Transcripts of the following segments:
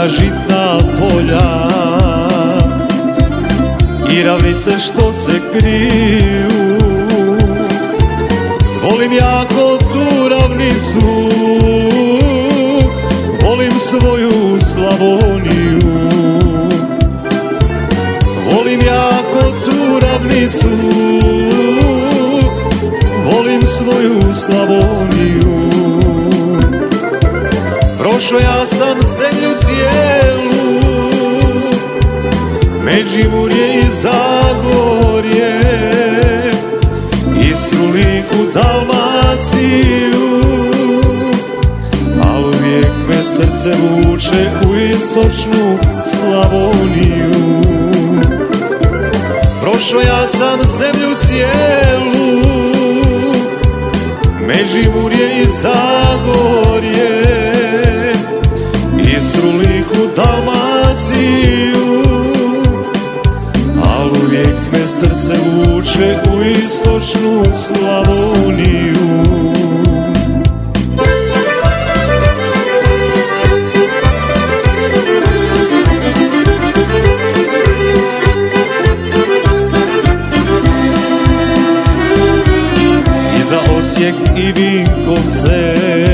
na žitna polja i ravnice što se kriju. Volim jako tu ravnicu, volim svoju Slavoniju. Volim jako tu ravnicu, volim svoju Slavoniju. Prošao ja sam zemlju cijelu, Međimurje i Zagorje, Istru, Liku, Dalmaciju, al uvijek me srce vuče u istočnu Slavoniju. Prošao ja sam zemlju cijelu, Međimurje i Zagorje, Istru, Liku, Dalmaciju, al uvijek me srce vuče u istočnu Slavoniju. I za Osijek i Vinkovce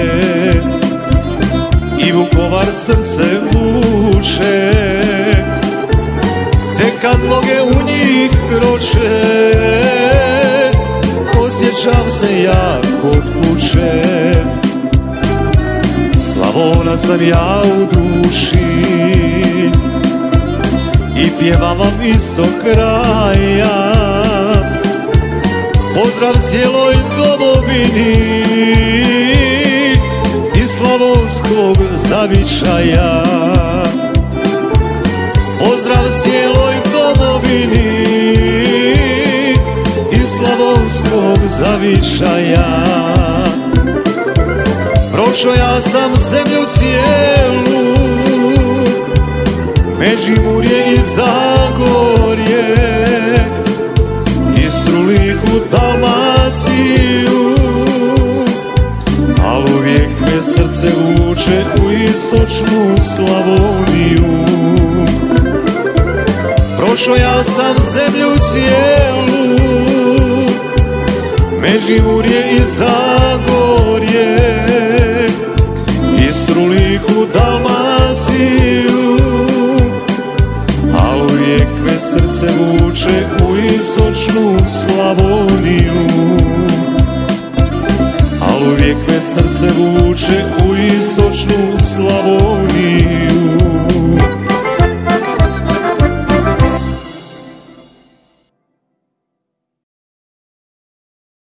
i Vukovar srce vuče, tek kad noge u njih kroče, osjećam se jak kod kuće. Slavonac sam ja u duši i pjevam vam iz tog kraja. Pozdrav cijeloj domovini iz slavonskog zavičaja. Pozdrav cijeloj domovini iz slavonskog zavičaja. Prošao ja sam zemlju cijelu, Međimurje i Zagorje, Istru, Liku, Dalmaciju, al uvijek me srce vuče u istočnu Slavoniju. Prošao ja sam zemlju cijelu, Međimurje i Zagorje, Istru, Liku, Dalmaciju, al uvijek me srce vuče u istočnu Slavoniju. Al uvijek me srce vuče u istočnu Slavoniju.